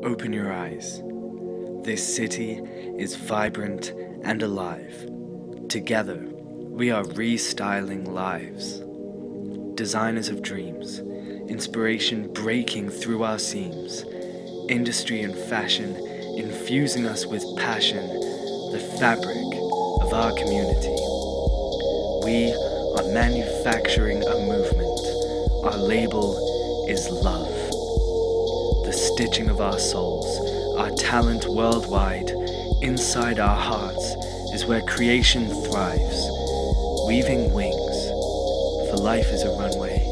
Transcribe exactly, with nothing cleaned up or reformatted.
open your eyes. This city is vibrant and alive. Together, we are restyling lives. Designers of dreams, inspiration breaking through our seams, industry and fashion infusing us with passion, the fabric of our community. We are manufacturing a movement. Our label is love. The stitching of our souls, our talent worldwide, inside our hearts is where creation thrives. Weaving wings, for life is a runway.